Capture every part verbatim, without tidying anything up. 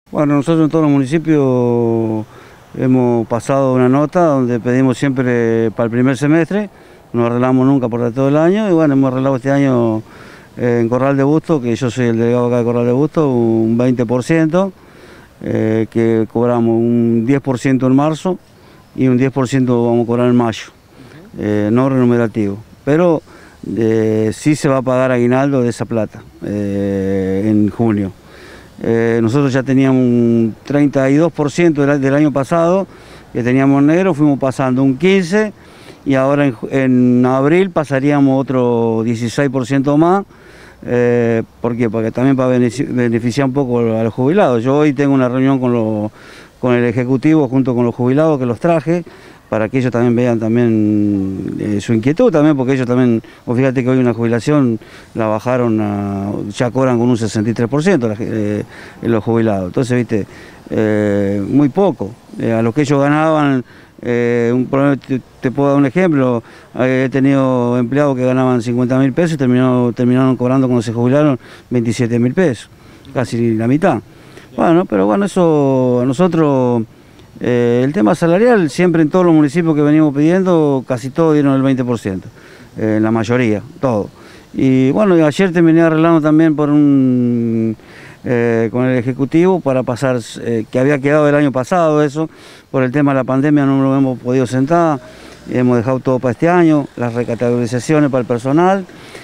Bueno, nosotros en todos los municipios hemos pasado una nota donde pedimos siempre para el primer semestre, no arreglamos nunca por todo el año y bueno, hemos arreglado este año en Corral de Bustos, que yo soy el delegado acá de Corral de Bustos, un veinte por ciento, eh, que cobramos un diez por ciento en marzo y un diez por ciento vamos a cobrar en mayo, eh, no remunerativo, pero eh, sí se va a pagar aguinaldo de esa plata eh, en junio. Eh, nosotros ya teníamos un treinta y dos por ciento del, del año pasado que teníamos negro, fuimos pasando un quince por ciento y ahora en, en abril pasaríamos otro dieciséis por ciento más. Eh, ¿Por qué? Porque también para beneficiar un poco a los jubilados. Yo hoy tengo una reunión con, los, con el Ejecutivo junto con los jubilados que los traje, para que ellos también vean también eh, su inquietud también, porque ellos también, o fíjate que hoy una jubilación la bajaron, a, ya cobran con un sesenta y tres por ciento la, eh, los jubilados. Entonces, viste, eh, muy poco. Eh, a lo que ellos ganaban, eh, un, te, te puedo dar un ejemplo, eh, he tenido empleados que ganaban cincuenta mil pesos y terminaron, terminaron cobrando cuando se jubilaron veintisiete mil pesos, casi la mitad. Bueno, pero bueno, eso a nosotros... Eh, el tema salarial, siempre en todos los municipios que venimos pidiendo, casi todos dieron el veinte por ciento, eh, la mayoría, todo. Y bueno, ayer terminé arreglando también por un, eh, con el Ejecutivo para pasar, eh, que había quedado el año pasado eso, por el tema de la pandemia no lo hemos podido sentar, hemos dejado todo para este año, las recategorizaciones para el personal,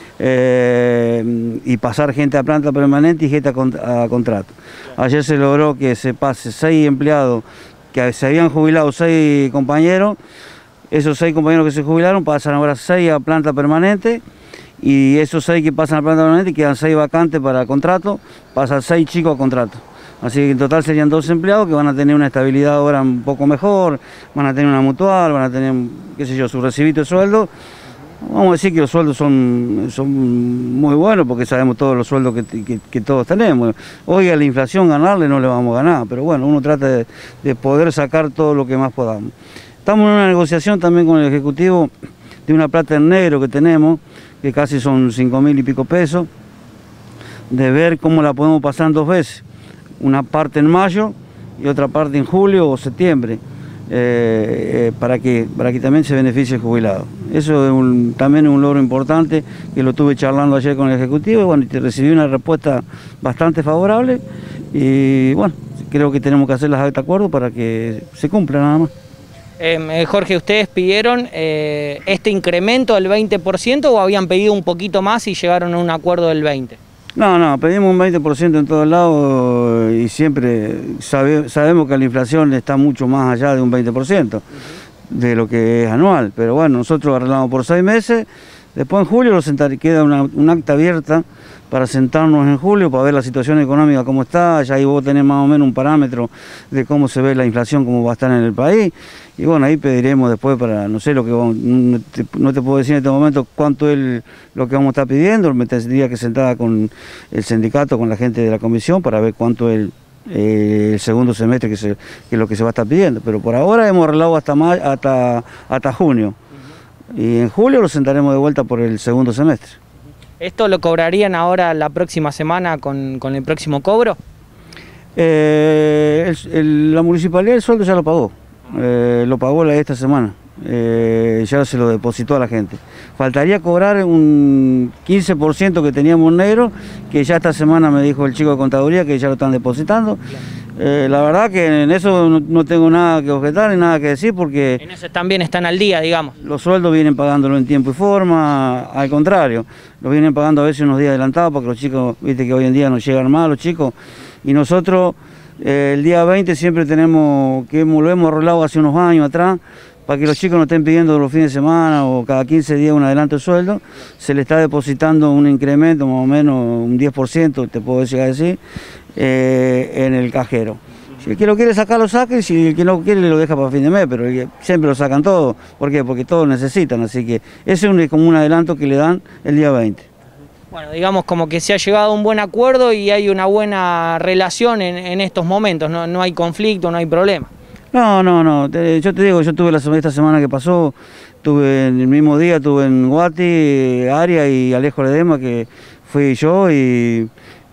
eh, y pasar gente a planta permanente y gente a, cont a contrato. Ayer se logró que se pase seis empleados que se habían jubilado seis compañeros, esos seis compañeros que se jubilaron pasan ahora seis a planta permanente y esos seis que pasan a planta permanente quedan seis vacantes para contrato, pasan seis chicos a contrato. Así que en total serían dos empleados que van a tener una estabilidad ahora un poco mejor, van a tener una mutual, van a tener, qué sé yo, su recibito de sueldo. Vamos a decir que los sueldos son, son muy buenos porque sabemos todos los sueldos que, que, que todos tenemos. Hoy a la inflación ganarle no le vamos a ganar, pero bueno, uno trata de, de poder sacar todo lo que más podamos. Estamos en una negociación también con el Ejecutivo de una plata en negro que tenemos, que casi son cinco mil y pico pesos, de ver cómo la podemos pasar en dos veces. Una parte en mayo y otra parte en julio o septiembre. Eh, eh, para, que, para que también se beneficie el jubilado. Eso es un, también es un logro importante que lo estuve charlando ayer con el Ejecutivo y bueno, recibí una respuesta bastante favorable y bueno, creo que tenemos que hacer las actas de acuerdo para que se cumpla nada más. Eh, Jorge, ¿ustedes pidieron eh, este incremento del veinte por ciento o habían pedido un poquito más y llegaron a un acuerdo del veinte por ciento? No, no, pedimos un veinte por ciento en todos lados y siempre sabe, sabemos que la inflación está mucho más allá de un veinte por ciento uh-huh. de lo que es anual. Pero bueno, nosotros arreglamos por seis meses, después en julio lo sentar, queda una, un acta abierta para sentarnos en julio, para ver la situación económica cómo está, ya ahí vos tenés más o menos un parámetro de cómo se ve la inflación, cómo va a estar en el país, y bueno, ahí pediremos después para, no sé, lo que vamos, no, te, no te puedo decir en este momento cuánto es lo que vamos a estar pidiendo, me tendría que sentar con el sindicato, con la gente de la comisión, para ver cuánto es el, eh, el segundo semestre que, se, que es lo que se va a estar pidiendo, pero por ahora hemos arreglado hasta, ma hasta, hasta junio, uh-huh. y en julio lo sentaremos de vuelta por el segundo semestre. ¿Esto lo cobrarían ahora la próxima semana con, con el próximo cobro? Eh, el, el, la municipalidad el sueldo ya lo pagó, eh, lo pagó la, esta semana, eh, ya se lo depositó a la gente. Faltaría cobrar un quince por ciento que teníamos negro, que ya esta semana me dijo el chico de contaduría que ya lo están depositando. Eh, la verdad que en eso no, no tengo nada que objetar ni nada que decir porque... En eso también están al día, digamos. Los sueldos vienen pagándolo en tiempo y forma, al contrario, los vienen pagando a veces unos días adelantados porque los chicos, viste que hoy en día no llegan más los chicos, y nosotros eh, el día veinte siempre tenemos, que lo hemos arreglado hace unos años atrás, para que los chicos no estén pidiendo los fines de semana o cada quince días un adelanto de sueldo, se le está depositando un incremento más o menos un diez por ciento, te puedo llegar a decir, eh, en el cajero. Si el que lo quiere sacar lo saca y si el que no quiere lo deja para fin de mes, pero siempre lo sacan todos. ¿Por qué? Porque todos necesitan, así que ese es un, como un adelanto que le dan el día veinte. Bueno, digamos como que se ha llegado a un buen acuerdo y hay una buena relación en, en estos momentos, no, no hay conflicto, no hay problema. No, no, no, te, yo te digo, yo tuve la, esta semana que pasó, tuve en el mismo día, tuve en Guati, Aria y Alejo Ledema, que fui yo y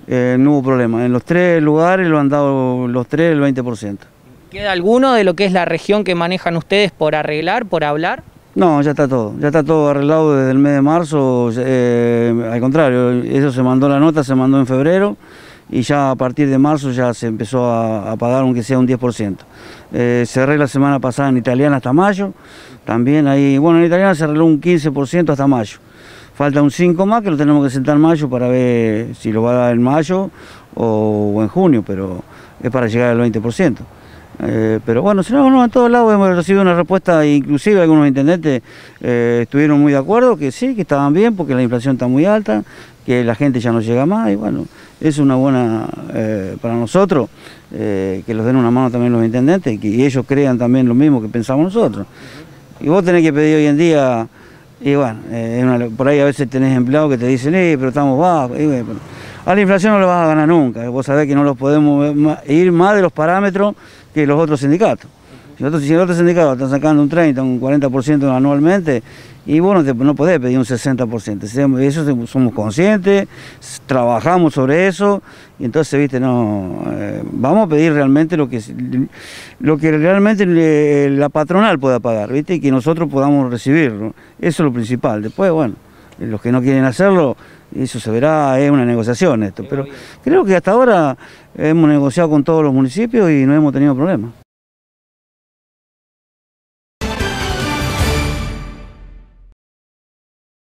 eh, no hubo problema. En los tres lugares lo han dado los tres el veinte por ciento. ¿Queda alguno de lo que es la región que manejan ustedes por arreglar, por hablar? No, ya está todo, ya está todo arreglado desde el mes de marzo, eh, al contrario, eso se mandó la nota, se mandó en febrero y ya a partir de marzo ya se empezó a, a pagar aunque sea un diez por ciento. Eh, se arregla la semana pasada en Italiana hasta mayo, también ahí, bueno, en Italiana se arregló un quince por ciento hasta mayo. Falta un cinco por ciento más que lo tenemos que sentar en mayo para ver si lo va a dar en mayo o, o en junio, pero es para llegar al veinte por ciento. Eh, pero bueno, si no, no, en todos lados hemos recibido una respuesta, inclusive algunos intendentes eh, estuvieron muy de acuerdo, que sí, que estaban bien porque la inflación está muy alta, que la gente ya no llega más y bueno, es una buena eh, para nosotros, eh, que los den una mano también los intendentes y que ellos crean también lo mismo que pensamos nosotros. Y vos tenés que pedir hoy en día, y bueno, eh, una, por ahí a veces tenés empleados que te dicen, eh, pero estamos bajos, y bueno, a la inflación no lo vas a ganar nunca, vos sabés que no los podemos ir más de los parámetros que los otros sindicatos. Si los otros, si los otros sindicatos están sacando un treinta, un cuarenta por ciento anualmente, y vos no, te, no podés pedir un sesenta por ciento. Eso somos conscientes, trabajamos sobre eso, y entonces, viste, no, eh, vamos a pedir realmente lo que, lo que realmente le, la patronal pueda pagar, viste, y que nosotros podamos recibirlo. Eso es lo principal. Después, bueno, los que no quieren hacerlo, eso se verá, es una negociación esto, pero creo que hasta ahora hemos negociado con todos los municipios y no hemos tenido problemas.